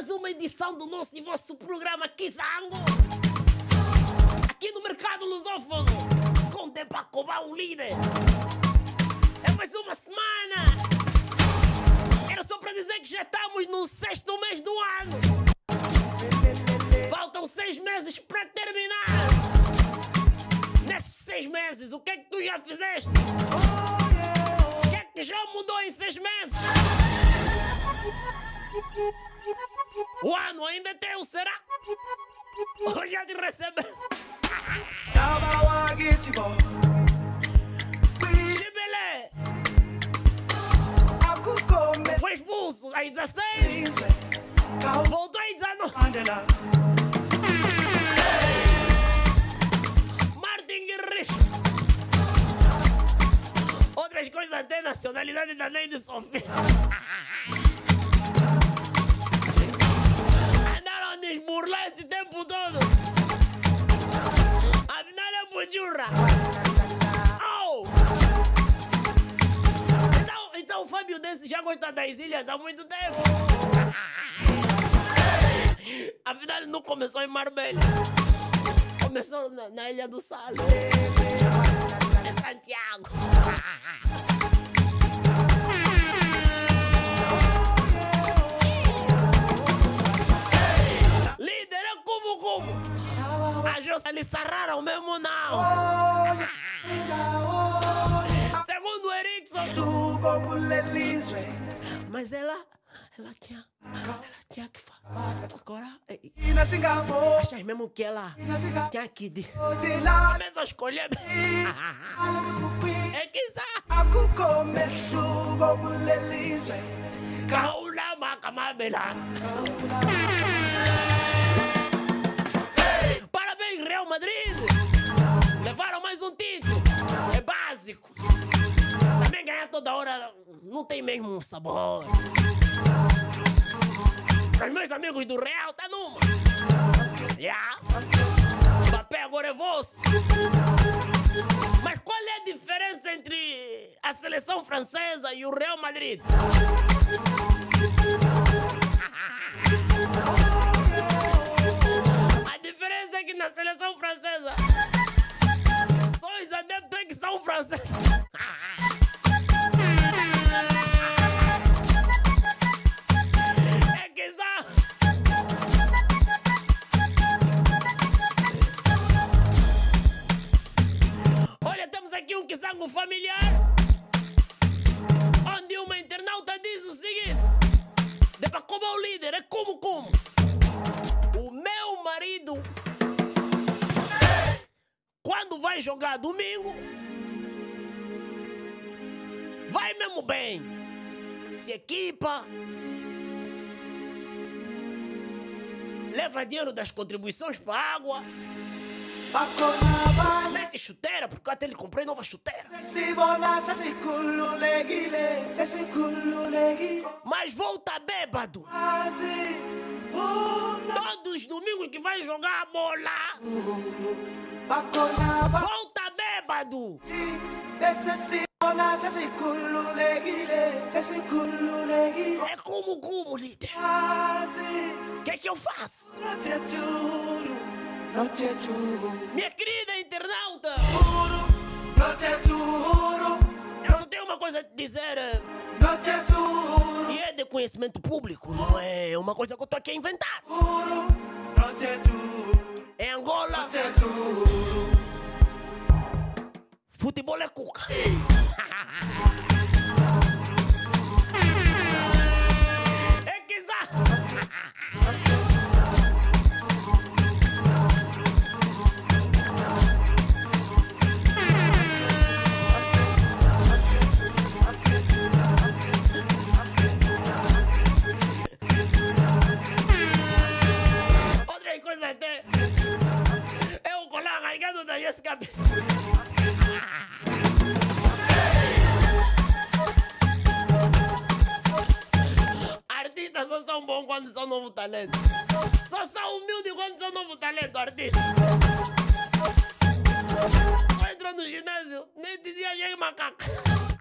mais uma edição do nosso e vosso programa Kizango. Aqui no Mercado Lusófono, com Debacobá, o líder. É mais uma semana. Era só para dizer que já estamos no 6º mês do ano. Faltam 6 meses para terminar. Nesses 6 meses, o que é que tu já fizeste? O que é que já mudou em 6 meses? O ano ainda é teu, será? Ou já te recebe? Gibelé! Foi expulso às 16, voltou às 19. Martin Guerreiro. Outras coisas até nacionalidade da Neide Sofia. Andaram a desburlar esse tempo todo. Afinal é bujurra. Oh! Então o Fábio desse já gosta das ilhas há muito tempo. Afinal ele não começou em Marbella. Começou na Ilha do Sal. Em Santiago. Líder é como? A Jossa lhe sarraram mesmo não. Segundo o Erickson. Mas ela tinha que falar. Agora, achas mesmo que ela tinha que dizer? Começa a escolher. É que sabe. Kaula Macamabela. Parabéns, Real Madrid. Levaram mais um título. É básico. Também ganhar toda hora não tem mesmo sabor. Os meus amigos do Real tá numa. O papel agora é vosso. Mas qual é a diferença entre a seleção francesa e o Real Madrid? A diferença é que na seleção francesa só os adeptos é que são franceses. É que são. Olha, temos aqui um Kizango familiar, onde uma internauta diz o seguinte: Debacobá o líder, é como? O meu marido, quando vai jogar domingo, vai mesmo bem. Se equipa, leva dinheiro das contribuições para água, mete chuteira, porque até ele comprei nova chuteira. Mas volta bêbado. Todos os domingos que vai jogar a bola, volta bêbado. É como, líder? O que é que eu faço? Minha querida internauta, eu só tenho uma coisa a dizer. E é de conhecimento público, não é uma coisa que eu estou aqui a inventar. Em Angola, futebol é cuca. É que outra coisa até é o colar arraigado da Jessica. Artistas só são bons quando são novo talento. Só são humildes quando são novo talento, artista. Só entrou no ginásio, nem dizia já é macaca.